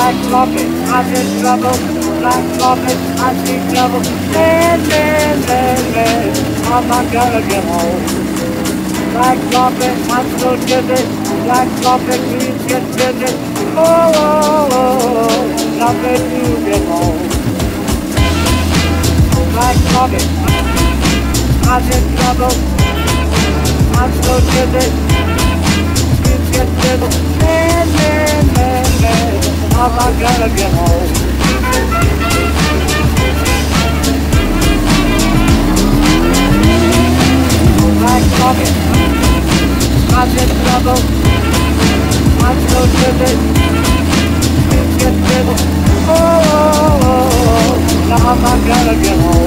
Black Robin, I'm in trouble. Black Robin, I see trouble. Man, I'm not gonna get home. Black Robin, I'm so dizzy. Black Robin, please get busy. Nothing to get home. Black Robin, I'm in trouble. I'm so dizzy. Please get busy. Man, I'm not gonna get home. Black Robin, I'm in trouble. I'm so dizzy. Please get busy. Now I'm not gonna get home.